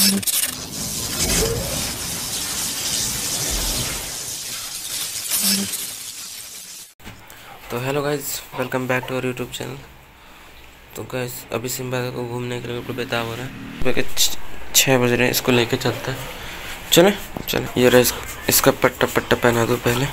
तो hello guys, welcome back to our YouTube channel. तो guys अभी सिम्बा को घूमने के लिए बेताब हो रहा है। सुबह 6 बज रहे हैं, इसको लेके चलते हैं। चले चले। ये रहा इसका पट्टा पहना दो पहले।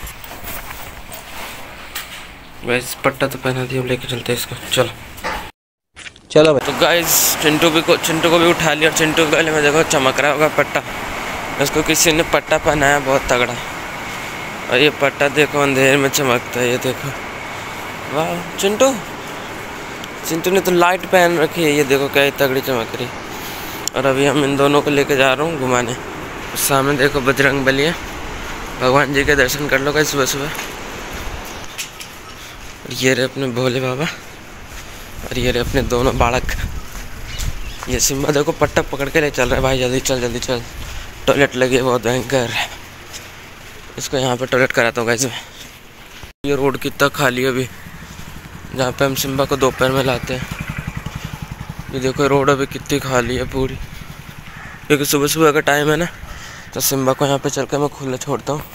गाइज पट्टा तो पहना दिया, लेके चलते हैं इसको। चलो भाई। तो गाइज चिंटू को भी उठा लिया। चिंटू के गले में देखो चमक रहा होगा पट्टा। उसको किसी ने पट्टा पहनाया बहुत तगड़ा, और ये पट्टा देखो अंधेरे में चमकता है। ये देखो, वाह। चिंटू ने तो लाइट पहन रखी है, ये देखो क्या तगड़ी चमक रही। और अभी हम इन दोनों को लेके जा रहा हूँ घुमाने। सामने देखो बजरंगबली है, भगवान जी के दर्शन कर लो गाइस सुबह सुबह। ये रहे अपने भोले बाबा, और ये रहे अपने दोनों बालक। ये सिम्बा देखो पट्टा पकड़ के ले चल रहा है। भाई जल्दी चल, टॉयलेट लगी है बहुत भयंकर। इसको यहाँ पे टॉयलेट कराता हूँ गाइस मैं। ये रोड कितना खाली है अभी, जहाँ पे हम सिम्बा को दोपहर में लाते हैं। ये देखो रोड अभी कितनी खाली है पूरी, क्योंकि सुबह सुबह का टाइम है ना। तो सिम्बा को यहाँ पे चल कर मैं खुला छोड़ता हूँ।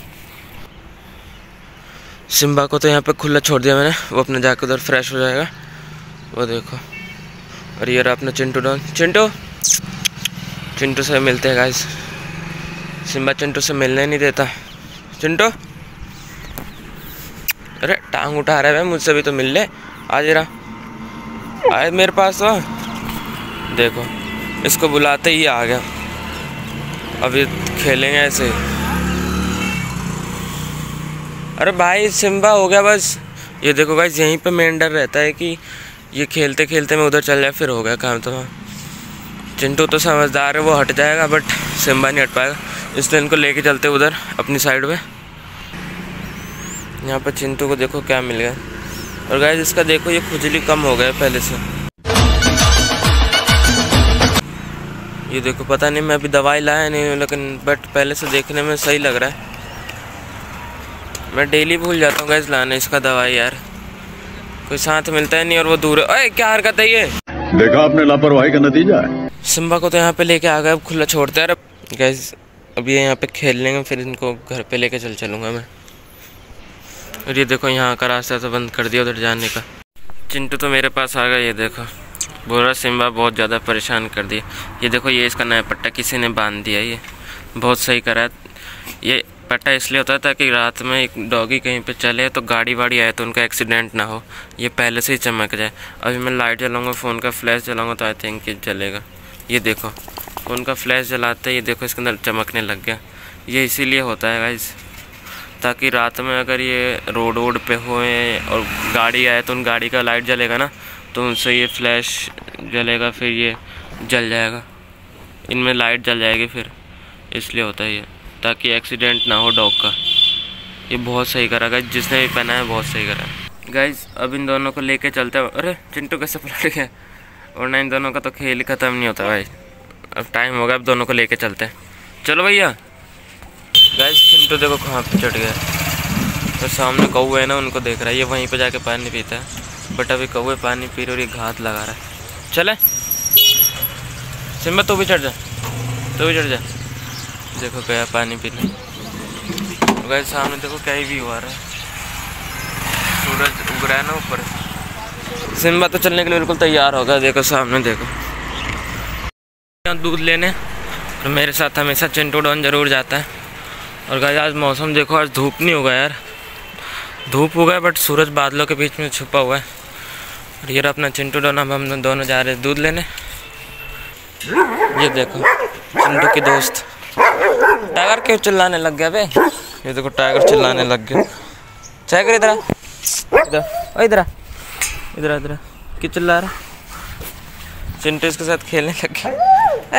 सिम्बा को तो यहाँ पे खुला छोड़ दिया मैंने, वो अपने जाकर उधर फ्रेश हो जाएगा। वो देखो। और ये रहा अपना चिंटू डॉन। चिंटू से मिलते हैं गाइस। सिम्बा चिंटू से मिलने नहीं देता। चिंटू, अरे टांग उठा रहा है भाई, मुझसे भी तो मिल ले। आज रहा आए मेरे पास। तो देखो इसको बुलाते ही आ गया। अभी खेलेंगे ऐसे। अरे भाई सिम्बा हो गया बस। ये देखो गाइस, यहीं पे मेन डर रहता है कि ये खेलते खेलते मैं उधर चल जाए, फिर हो गया काम। तो चिंटू तो समझदार है, वो हट जाएगा, बट सिम्बा नहीं हट पाएगा। इसलिए इनको लेके चलते उधर अपनी साइड में। यहाँ पर चिंटू को देखो क्या मिल गया। और गाइस इसका देखो ये खुजली कम हो गया पहले से। ये देखो, पता नहीं मैं अभी दवाई लाया नहीं, लेकिन बट पहले से देखने में सही लग रहा है। मैं डेली भूल जाता हूँ गाइस लाने इसका दवाई यार, कोई साथ मिलता है नहीं और वो दूर है। ओए क्या हरकत है ये, देखा आपने लापरवाही का नतीजा है। सिम्बा को तो यहाँ पे लेके आ गए, अब खुला छोड़ते हैं। अरे गाइस अब ये यहाँ पे खेल लेंगे, फिर इनको घर पे लेके चलूँगा मैं। और ये देखो यहाँ का रास्ता तो बंद कर दिया उधर जाने का। चिंटू तो मेरे पास आ गया। ये देखो बोल रहा सिम्बा बहुत ज़्यादा परेशान कर दिया। ये देखो ये इसका नया पट्टा किसी ने बांध दिया, ये बहुत सही करा है। ये पट्टा इसलिए होता है ताकि रात में एक डॉगी कहीं पे चले तो गाड़ी वाड़ी आए तो उनका एक्सीडेंट ना हो, ये पहले से ही चमक जाए। अभी मैं लाइट जलाऊँगा, फ़ोन का फ्लैश जलाऊँगा तो आई थिंक ये जलेगा। ये देखो फ़ोन का फ्लैश जलाते ही ये देखो इसके अंदर चमकने लग गया। ये इसीलिए होता है गाइस, ताकि रात में अगर ये रोड पे होए और गाड़ी आए तो उन गाड़ी का लाइट जलेगा ना, तो उनसे ये फ्लैश जलेगा, फिर ये जल जाएगा, इनमें लाइट जल जाएगी फिर। इसलिए होता है ये, ताकि एक्सीडेंट ना हो डॉग का। ये बहुत सही करा गाइस, जिसने भी पहना है बहुत सही करा गाइस। अब इन दोनों को लेके चलते हैं। अरे चिंटू कैसे पलट गया, वरना इन दोनों का तो खेल ही ख़त्म नहीं होता भाई। अब टाइम हो गया, अब दोनों को लेके चलते हैं। चलो भैया। गाइस चिंटू देखो कहाँ पे चढ़ गया। तो सामने कौवे है ना, उनको देख रहा है। ये वहीं पे जाके पानी पीता है, बट अभी कौवे पानी पी रहे और ये घात लगा रहा है। चले सिम्बा, तू भी चढ़ जा। देखो गया पानी पीने। गाइस सामने देखो क्या ही व्यू आ रहा है, सूरज उग रहा है ना ऊपर। सिम्बा तो चलने के लिए बिल्कुल तैयार होगा। देखो सामने देखो, दूध लेने। और मेरे साथ हमेशा चिंटू डॉन जरूर जाता है। और गाइस आज मौसम देखो, आज धूप नहीं होगा यार, धूप होगा बट सूरज बादलों के बीच में छुपा हुआ है। और ये अपना चिंटू डॉन, अब हम दोनों जा रहे हैं दूध लेने। ये देखो चिंटू की दोस्त टाइगर क्यों चिल्लाने लग गया बे। ये देखो टाइगर चिल्लाने लग गया। टाइगर इधर क्यों चिल्ला रहा। चिंटू इसके साथ खेलने लग गया।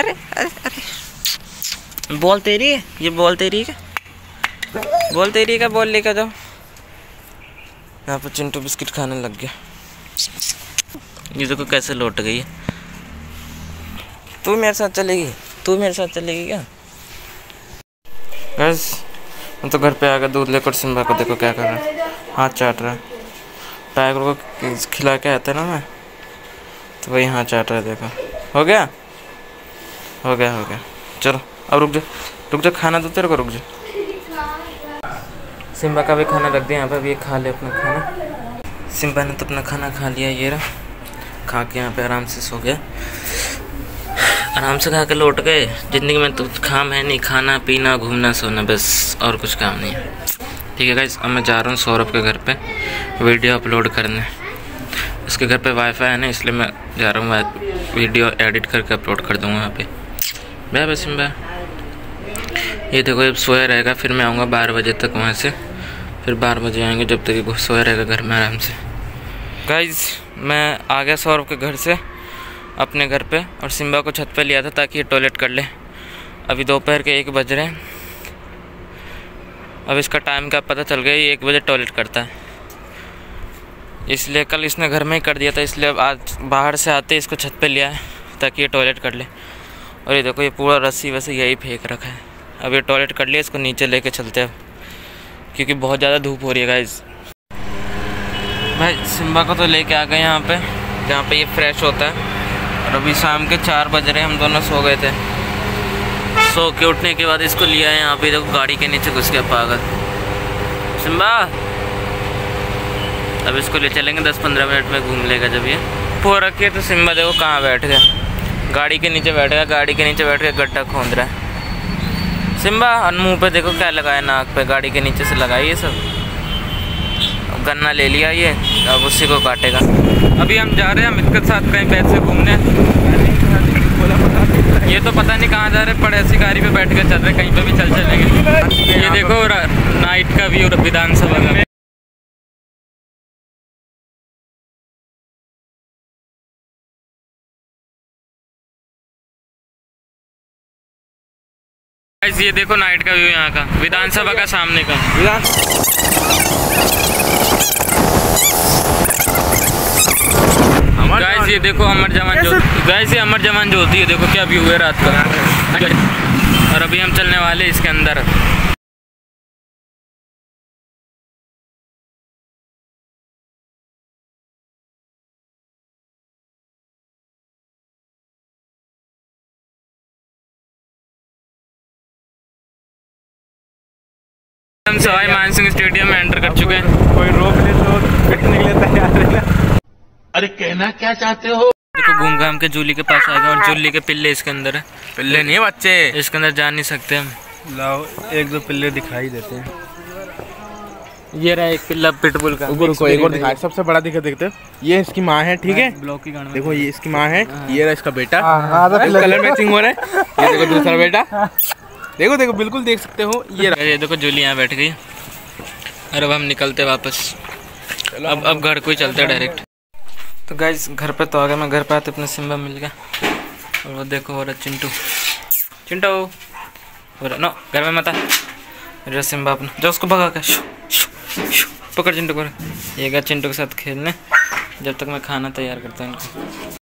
अरे बॉल तेरी है, ये बॉल तेरी है क्या, बॉल लेकर जाओ। यहाँ पर चिंटू बिस्किट खाने लग गया। ये देखो कैसे लौट गई है। तू मेरे साथ चलेगी क्या। बस हम तो घर पे आ गए दूध लेकर। सिम्बा को देखो क्या कर रहा है, हाथ चाट रहा है। टाइगर को खिला के आते ना मैं, तो वही हाथ चाट रहा है। देखो हो गया। हो गया चलो अब रुक जा खाना तो तेरे को, रुक जा। सिम्बा का भी खाना रख दिया यहाँ पे, अब ये खा ले अपना खाना। सिम्बा ने तो अपना खाना खा लिया, ये रहा खा के यहाँ पे आराम से सो गया। आराम से खा के लौट गए। ज़िंदगी में तो काम है नहीं, खाना पीना घूमना सोना, बस और कुछ काम नहीं है। ठीक है गाइस, अब मैं जा रहा हूँ सौरभ के घर पे वीडियो अपलोड करने। उसके घर पे वाईफाई है ना, इसलिए मैं जा रहा हूँ वीडियो एडिट करके अपलोड कर दूँगा वहाँ पे। Bye bye Simba. ये देखो अब सोया रहेगा, फिर मैं आऊँगा 12 बजे तक वहाँ से, फिर 12 बजे आएंगे, जब तक वो सोया रहेगा घर में आराम से। गाइस मैं आ गया सौरभ के घर से अपने घर पे, और सिम्बा को छत पे लिया था ताकि ये टॉयलेट कर ले। अभी दोपहर के 1 बज रहे हैं। अब इसका टाइम का पता चल गया, ये 1 बजे टॉयलेट करता है, इसलिए कल इसने घर में ही कर दिया था, इसलिए अब आज बाहर से आते इसको छत पे लिया है ताकि ये टॉयलेट कर ले। और ये देखो ये पूरा रस्सी वैसे यही फेंक रखा है। अब ये टॉयलेट कर लिया, इसको नीचे लेके चलते हैं क्योंकि बहुत ज़्यादा धूप हो रही है गाइस। भाई सिम्बा को तो लेके आ गए यहाँ पे जहाँ पे ये फ्रेश होता है। और अभी शाम के 4 बज रहे हैं, हम दोनों सो गए थे। सो के उठने के बाद इसको लिया है यहाँ पे, देखो गाड़ी के नीचे घुस गया पागल। सिम्बा अब इसको ले चलेंगे 10-15 मिनट में घूम लेगा। जब ये पो रखिए तो सिम्बा देखो कहाँ बैठ गया, गाड़ी के नीचे बैठ गया, गाड़ी के नीचे बैठ के गड्ढा खोद रहा है। सिम्बा और मुँह पे देखो क्या लगाया, नाक पे, गाड़ी के नीचे से लगाया ये सब। अब गन्ना ले लिया ये, अब उसी को काटेगा। अभी हम जा रहे हैं अमित के साथ कहीं पैसे घूमने। ये तो पता नहीं कहाँ जा रहे, पर ऐसी गाड़ी पे बैठ के चल रहे, कहीं पे भी चल चलेंगे। ये देखो नाइट का व्यू विधानसभा का। ये देखो नाइट का व्यू यहाँ का, विधानसभा का सामने का। गाइस ये देखो अमर जवान ज्योति, गाइस ये अमर जवान ज्योति है, देखो क्या व्यू है रात का। और अभी हम चलने वाले इसके अंदर। हम सवाई मानसिंह स्टेडियम में एंटर कर चुके हैं। कोई रोक ले तो पिटने के लिए तैयार है ना। अरे कहना क्या चाहते हो? देखो घूम घाम के जूली के पास आ गए, और जूली के पिल्ले इसके अंदर है। पिल्ले नहीं है बच्चे, इसके अंदर जा नहीं सकते हम। लाओ 1-2 पिल्ले दिखाई देते हैं। ये रहा एक पिल्ला पिटबुल का। रुको एक और दिखाए, सबसे बड़ा देखते ये इसकी माँ है, ठीक है। ब्लॉक की गाड़ी देखो ये इसकी माँ है, ये रहा इसका बेटा, कलर मैचिंग हो रहा है। ये देखो दूसरा बेटा, देखो बिल्कुल देख सकते हो। ये देखो जूली यहाँ बैठ गई। अरे अब हम निकलते वापस, अब घर को ही चलते डायरेक्ट। तो गाइस घर पे तो आ गया मैं, घर पे आते अपने सिम्बा मिल गया। और वो देखो और चिंटू नो घर में मत आ। मेरा सिम्बा अपना जो उसको भगा कर पकड़ चिंटू को। ये गया चिंटू के साथ खेलने, जब तक मैं खाना तैयार करता हूँ इनको।